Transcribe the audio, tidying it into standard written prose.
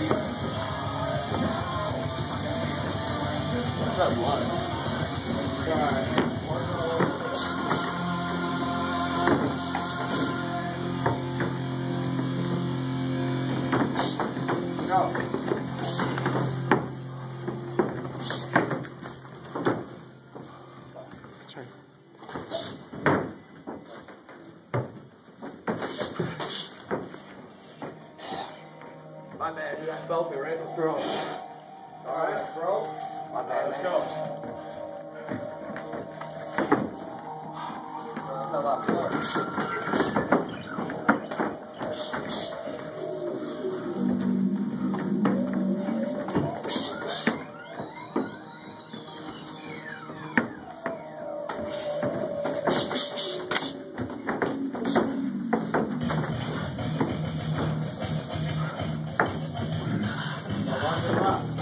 What's that one? My man, dude, I felt it right in the throat. Alright, bro. My man, let's go. That's a lot more. Come on.